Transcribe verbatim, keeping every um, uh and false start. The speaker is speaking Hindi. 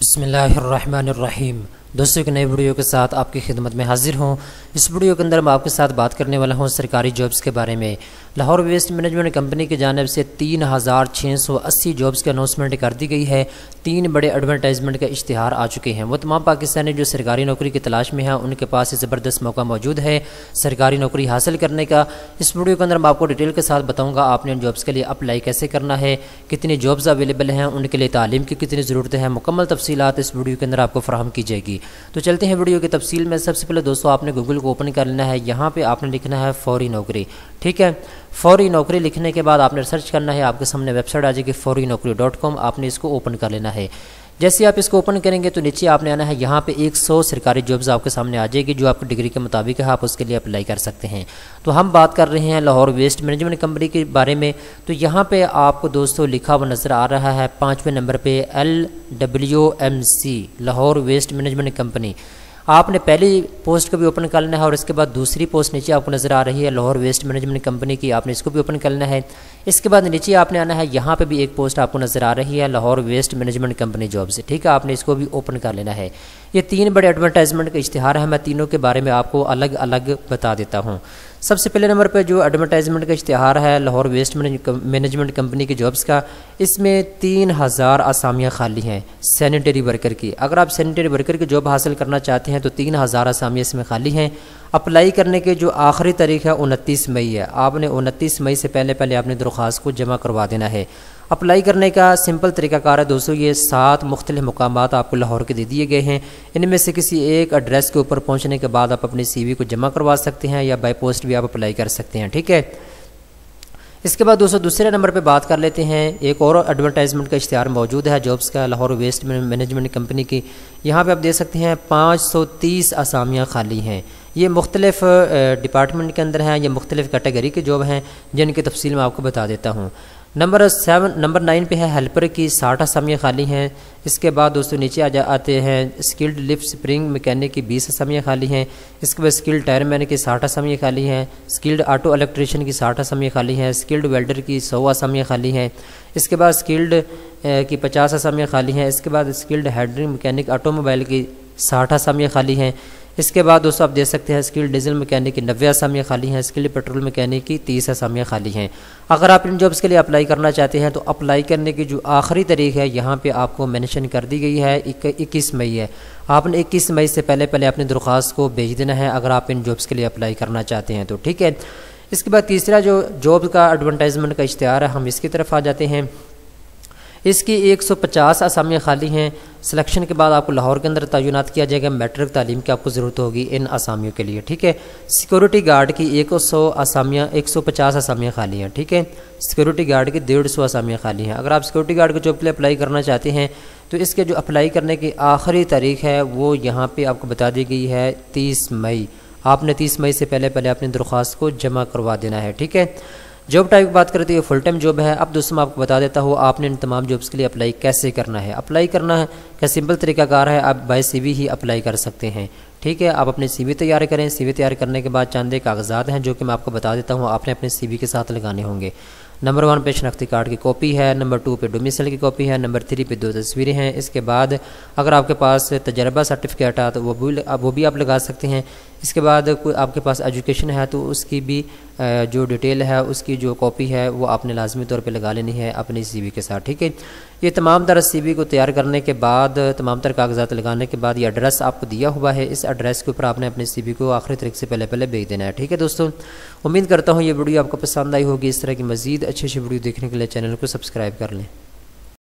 बिस्मिल्लाहिर्रहमानिर्रहीम। दोस्तों, एक नई वीडियो के साथ आपकी खिदमत में हाजिर हूँ। इस वीडियो के अंदर मैं आपके साथ बात करने वाला हूँ सरकारी जॉब्स के बारे में। लाहौर वेस्ट मैनेजमेंट कंपनी की जानिब से तीन हज़ार छः सौ अस्सी जॉब्स की अनाउंसमेंट कर दी गई है। तीन बड़े एडवर्टाइजमेंट के इश्तिहार आ चुके हैं। वो तमाम पाकिस्तानी जो सरकारी नौकरी की तलाश में हैं उनके पास ज़बरदस्त मौका मौजूद है सरकारी नौकरी हासिल करने का। इस वीडियो के अंदर मैं आपको डिटेल के साथ बताऊँगा आपने उन जॉब्स के लिए अप्लाई कैसे करना है, कितनी जॉब्स अवेलेबल हैं, उनके लिए तालीम की कितनी ज़रूरत है, मुकम्मल तफसीलात इस वीडियो के अंदर आपको फराहम की जाएगी। तो चलते हैं वीडियो की तफसील में। सबसे पहले दोस्तों, आपने गूगल को ओपन कर लेना है। यहाँ पे आपने लिखना है फौरी नौकरी। ठीक है, फौरी नौकरी लिखने के बाद आपने सर्च करना है। आपके सामने वेबसाइट आ जाएगी फौरी नौकरी डॉट कॉम। आपने इसको ओपन कर लेना है। जैसे आप इसको ओपन करेंगे तो नीचे आपने आना है। यहाँ पे सौ सरकारी जॉब्स आपके सामने आ जाएगी जो आपकी डिग्री के मुताबिक है, आप उसके लिए अप्लाई कर सकते हैं। तो हम बात कर रहे हैं लाहौर वेस्ट मैनेजमेंट कंपनी के बारे में। तो यहाँ पे आपको दोस्तों लिखा हुआ नज़र आ रहा है पाँचवें नंबर पे L W M C Lahore waste management company. आपने पहली पोस्ट को भी ओपन कर लेना है और इसके बाद दूसरी पोस्ट नीचे आपको नज़र आ रही है लाहौर वेस्ट मैनेजमेंट कंपनी की, आपने इसको भी ओपन कर लेना है। इसके बाद नीचे आपने आना है। यहाँ पे भी एक पोस्ट आपको नज़र आ रही है Lahore waste management company job से। ठीक है, आपने इसको भी ओपन कर लेना है। ये तीन बड़े एडवर्टाइजमेंट का इश्तिहार है। मैं तीनों के बारे में आपको अलग अलग बता देता हूँ। सबसे पहले नंबर पर जो एडवर्टाइजमेंट का इश्तिहार है लाहौर वेस्ट मैनेजमेंट कंपनी की जॉब्स का, इसमें तीन हज़ार आसामियाँ खाली हैं सैनिटरी वर्कर की। अगर आप सैनिटरी वर्कर की जॉब हासिल करना चाहते हैं तो तीन हज़ार आसामियाँ इसमें खाली हैं। अप्लाई करने के जो आखिरी तारीख है उनतीस मई है। आपने उनतीस मई से पहले पहले अपनी दरख्वास्त को जमा करवा देना है। अप्लाई करने का सिंपल तरीकाकार है दोस्तों। ये सात मुख्तलिफ मुकामात आपको लाहौर के दे दिए गए हैं। इनमें से किसी एक एड्रेस के ऊपर पहुंचने के बाद आप अपनी सीवी को जमा करवा सकते हैं या बाय पोस्ट भी आप अप्लाई कर सकते हैं। ठीक है, इसके बाद दोस्तों दूसरे नंबर पे बात कर लेते हैं। एक और एडवर्टाइजमेंट का इश्तिहार मौजूद है जॉब्स का लाहौर वेस्ट मैनेजमेंट कंपनी की। यहाँ पे आप देख सकते हैं पाँच सौ तीस आसामियाँ खाली हैं। ये मुख्तलिफ डिपार्टमेंट के अंदर हैं, ये मुख्तलिफ कैटेगरी के जॉब हैं जिनकी तफसील मैं आपको बता देता हूँ। नंबर सेवन नंबर नाइन पे है हेल्पर की, साठ आसामियाँ खाली हैं। इसके बाद दोस्तों नीचे आ जा आते हैं स्किल्ड लिफ्ट स्प्रिंग मैकेनिक की बीस आसामियाँ खाली हैं। इसके बाद स्किल्ड टायरमैन की साठ आसामियाँ खाली हैं। स्किल्ड ऑटो इलेक्ट्रिशियन की साठ आसामियाँ खाली हैं। स्किल्ड वेल्डर की सौ आसामियाँ खाली हैं। इसके बाद स्किल्ड की पचास आसामियाँ खाली हैं। इसके बाद स्किल्ड हेडरिंग मैकेनिक ऑटोमोबाइल की साठ आसामियाँ खाली हैं। इसके बाद दोस्तों आप देख सकते हैं स्किल्ड डीजल मैकेनिक की नब्बे आसामियाँ खाली हैं। स्किल्ड पेट्रोल मैकेनिक की तीस आसामियाँ खाली हैं। अगर आप इन जॉब्स के लिए अप्लाई करना चाहते हैं तो अप्लाई करने की जो आखिरी तारीख है यहाँ पे आपको मेंशन कर दी गई है इक्कीस मई है। आपने इक्कीस मई से पहले पहले अपनी दरख्वास्त को भेज देना है अगर आप इन जॉब्स के लिए अप्लाई करना चाहते हैं तो। ठीक है, इसके बाद तीसरा जो जॉब का एडवर्टाइजमेंट का इश्तिहार है हम इसकी तरफ आ जाते हैं। इसकी एक सौ पचास आसामियाँ खाली हैं। सिलेक्शन के बाद आपको लाहौर के अंदर तैनात किया जाएगा। मैट्रिक तालीम की आपको ज़रूरत होगी इन आसामियों के लिए। ठीक है, सिक्योरिटी गार्ड की एक सौ आसामियाँ एक सौ पचास आसामियाँ खाली हैं। ठीक है, सिक्योरिटी गार्ड की डेढ़ सौ आसामियाँ खाली हैं। अगर आप सिक्योरिटी गार्ड के जॉब के लिए अप्लाई करना चाहते हैं तो इसके जो अप्लाई करने की आखिरी तारीख है वो यहाँ पर आपको बता दी गई है तीस मई। आपने तीस मई से पहले पहले अपनी दरख्वास्त को जमा करवा देना है। ठीक है, जॉब टाइप की बात करते हैं फुल टाइम जॉब है। अब दोस्तों मैं आपको बता देता हूँ आपने इन तमाम जॉब्स के लिए अप्लाई कैसे करना है। अप्लाई करना है क्या सिंपल तरीकाकार है, आप बाय सीवी ही अप्लाई कर सकते हैं। ठीक है, आप अपनी सीवी तैयार करें। सीवी तैयार करने के बाद चंद कागजात हैं जो कि मैं आपको बता देता हूँ आपने अपने सीवी के साथ लगाने होंगे। नंबर वन पे शनाख्ती कार्ड की कॉपी है। नंबर टू पे डोमिसाइल की कॉपी है। नंबर थ्री पे दो तस्वीरें हैं। इसके बाद अगर आपके पास तजर्बा सर्टिफिकेट है तो वो भी वो भी आप लगा सकते हैं। इसके बाद कोई आपके पास एजुकेशन है तो उसकी भी जो डिटेल है उसकी जो कॉपी है वो आपने लाजमी तौर पे लगा लेनी है अपनी सीवी के साथ। ठीक है, ये तमाम तरह सीवी को तैयार करने के बाद तमाम तरह कागजात लगाने के बाद ये एड्रेस आपको दिया हुआ है। इस एड्रेस के ऊपर आपने अपनी सीवी को आखिरी तारीख से पहले पहले भेज देना है। ठीक है दोस्तों, उम्मीद करता हूँ ये वीडियो आपको पसंद आई होगी। इस तरह की मज़ीद अच्छी अच्छी वीडियो देखने के लिए चैनल को सब्सक्राइब कर लें।